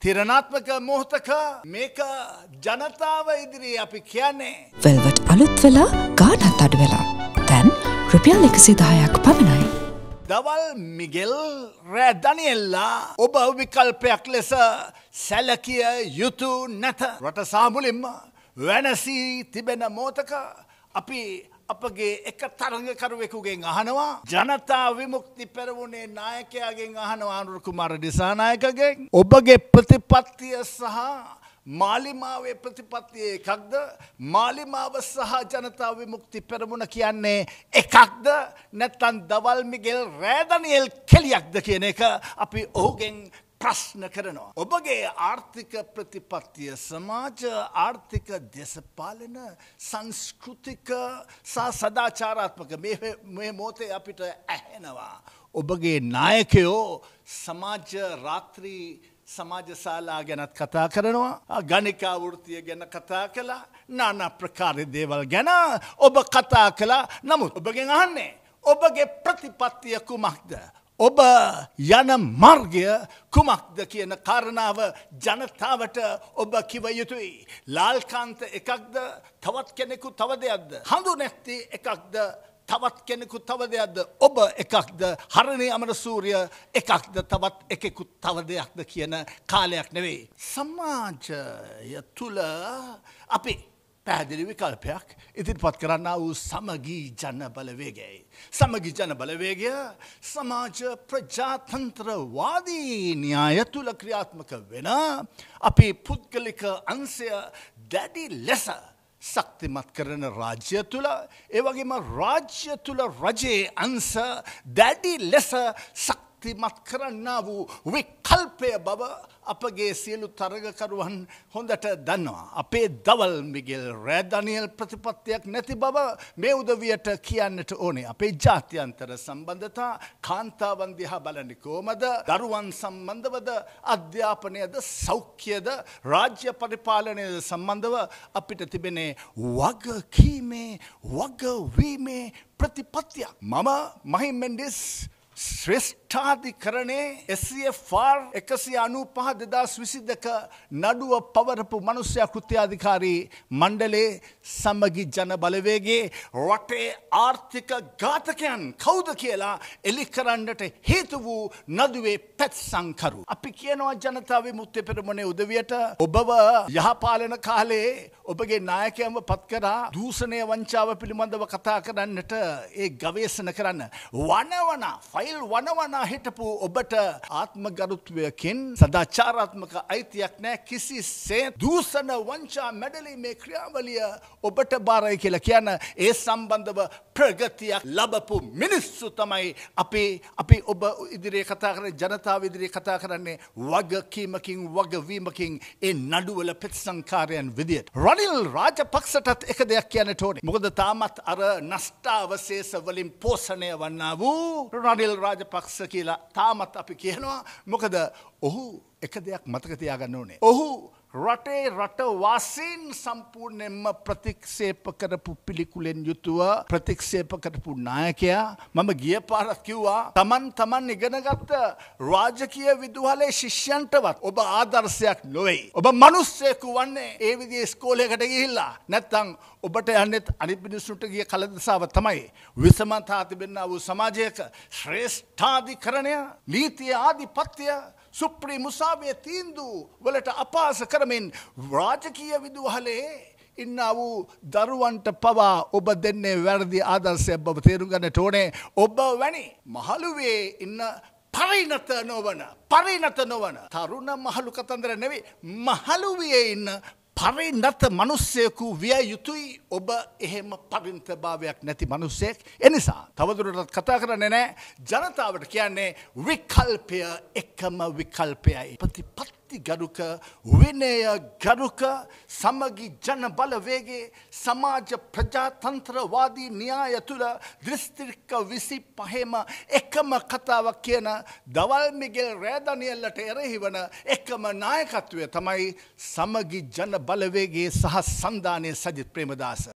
තිරණාත්මක මොහොතක මේක ජනතාව ඉදිරියේ අපි කියන්නේ වෙල්වට් අලුත් වෙලා ගාණත් අඩු වෙලා දැන් රුපියල් 110ක් පමණයි. දවල් මිගෙල් රෑ ඩැනියෙල්ලා ඔබ විකල්පයක් ලෙස සැලකිය යුතු නැත. රට සාමුලින්ම වෙනසී තිබෙන මොහොතක අපි අපගේ එක තරඟකරුවෙකුගෙන් අහනවා ජනතා විමුක්ති පෙරමුණේ නායකයාගෙන් අහනවා අනුර කුමාර දිසානායකගෙන් ඔබගේ ප්‍රතිපත්තිය සහ මාලිමාවේ ප්‍රතිපත්තිය එකක්ද මාලිමාව සහ ජනතා විමුක්ති පෙරමුණ කියන්නේ එකක්ද නැත්නම් දවල් මිගෙල් රෑ ඩැනියෙල් කෙලියක්ද කියන එක අපි ඔහුගෙන් ප්‍රශ්න කරනවා. ඔබගේ ආර්ථික ප්‍රතිපත්තිය සමාජ ආර්ථික දේශපාලන සංස්කෘතික සහ සදාචාරාත්මක මේ මොහොතේ අපිට ඇහෙනවා. ඔබගේ නායකයෝ සමාජ රාත්‍රී සමාජ ශාලා ගැනත් කතා කරනවා. ගණිකා වෘත්තිය ගැන කතා කළා. নানা ප්‍රකාර දේවල් ගැන ඔබ කතා කළා. නමුත් ඔබගෙන් අහන්නේ ඔබගේ ප්‍රතිපත්තිය කුමක්ද? ඔබ යන මාර්ගය කුමක්ද කියන කාරණාව ජනතාවට ඔබ කිව යුතුයි. ලාල්කාන්ත එකක්ද තවත් කෙනෙකු තව දෙයක්ද? හඳුනැත්ති එකක්ද තවත් කෙනෙකු තව දෙයක්ද? ඔබ එකක්ද හරණේ අමරසූරිය එකක්ද තවත් එකෙකු තව දෙයක්ද කියන කාලයක් නෙවෙයි. සමාජය තුල අපි පැහැදිලි විකල්පයක් ඉදිරිපත් කරන්න වූ සමගී ජන බලවේගයයි. සමගී ජන බලවේගය සමාජ ප්‍රජාතන්ත්‍රවාදී න්‍යාය තුල ක්‍රියාත්මක වෙන අපේ පුද්ගලික අංශය දැඩි ලෙස ශක්තිමත් කරන රාජ්‍ය තුල ඒ වගේම රාජ්‍ය තුල රජයේ අංශ දැඩි ලෙස ශක්තිමත් කරන්නා වූ විකල්පය බව අපගේ සියලු තරගකරුවන් හොඳට දන්නවා. අපේ දවල් මිගෙල් රෑ ඩැනියෙල් ප්‍රතිපත්තියක් නැති බව මේ උදවියට කියන්නට ඕනේ. අපේ ජාත්‍යන්තර සම්බන්ධතා කාන්තාවන් දිහා බලන්නේ කොහමද? දරුවන් සම්බන්ධවද අධ්‍යාපනයද සෞඛ්‍යද රාජ්‍ය පරිපාලනය සම්බන්ධව අපිට තිබෙනේ වගකීමේ වගවීමේ ප්‍රතිපත්තියක්. මම මහින් මෙන්ඩිස් ශ්‍රේෂ්ඨාධිකරණේ SCFR 195/2022 නඩුව පවරපු මනුෂ්‍ය කෘත්‍යාධිකාරී මණ්ඩලයේ සමගි ජන බලවේගයේ රටේ ආර්ථික ඝාතකයන් කවුද කියලා එලි කරන්නට හේතු වූ නඩුවේ පැත්සංකරු. අපි කියනවා ජනතා විමුක්ති පෙරමුණේ උදවියට ඔබව යහපාලන කාලේ ඔබගේ නායකයන්ව පත් කරා දූෂණය වංචාව පිළිබඳව කතා කරන්නට ඒ ගවේෂණ කරන්න ෆයිල් වනවනා හිටපු ඔබට ආත්මගරුත්වයකින් සදාචාරාත්මක අයිතියක් නැහැ. කිසිසේත් දූෂණ වංචා මැඩලීමේ ක්‍රියාවලිය ඔබට බාරයි කියලා කියන ඒ සම්බන්ධව ප්‍රගතියක් ලැබපු මිනිස්සු තමයි අපි ඔබ ඉදිරියේ කතා කරන්නේ ජනතාව ඉදිරියේ කතා කරන්නේ වගකීමකින් වගවීමකින් ඒ නඩුවල ප්‍රතිසංකාරයන් විදියට. රනිල් රාජපක්ෂටත් එක දෙයක් කියන්නට ඕනේ. මොකද තාමත් අර නෂ්ටාවශේෂ වලින් පෝෂණය වන්නා වූ රනිල් රාජපක්ෂ කියලා තාමත් අපි කියනවා. මොකද ඔහු එක දෙයක් මතක තියාගන්න ඕනේ. ඔහු රටේ රටවාසීන් සම්පූර්ණයෙන්ම ප්‍රතික්ෂේප කරපු පිළිකුලෙන් යුතුව ප්‍රතික්ෂේප කරපු නායකයා. මම ගිය පාරක් කිව්වා තමන් ඉගෙනගත්ත රාජකීය විදුහලේ ශිෂ්‍යයන්ටවත් ඔබ ආදර්ශයක් නොවේ. ඔබ මිනිස්සෙකු වන්නේ ඒ විදිහේ ඉස්කෝලේකට ගිහිල්ලා නැත්නම් ඔබට යන්නේත් අනිත් මිනිස්සුන්ට ගිය කලදසාව තමයි. විසමතා තිබෙනා වූ සමාජයක ශ්‍රේෂ්ඨාධිකරණය නීතිය ආධිපත්‍ය සුප්‍රීම මුසාවේ තීන්දුව වලට අපහාස කරමින් රාජකීය විදුහලේ ඉන්නා වූ දරුවන්ට පවා ඔබ දෙන්නේ වැරදි ආදර්ශයක් බව තේරුම් ගන්නට ඕනේ. ඔබ වැනි මහලුවේ ඉන්න පරිණත නොවන තරුණ මහලු කතන්දර නෙවෙයි මහලුවේ ඉන්න පරිණත මිනිස්සෙකු විය යුතුයි. ඔබ එහෙම පරිණතභාවයක් නැති මිනිස්සෙක්. ඒ නිසා තවදුරටත් කතා කරන්නේ නැහැ. ජනතාවට කියන්නේ විකල්පය එකම විකල්පයයි. ප්‍රතිපත්ති ගරුක විනය ගරුක සමගි ජන බලවේගයේ සමාජ ප්‍රජාතන්ත්‍රවාදී න්‍යාය තුල දිස්ත්‍රික්ක 25ම එකම කතාවක් කියන දවල් මිගෙල් රෑ ඩැනියෙල්ට එරෙහි වන එකම නායකත්වය තමයි සමගි ජන බලවේගයේ සහ සන්දානයේ සජිත් ප්‍රේමදාස.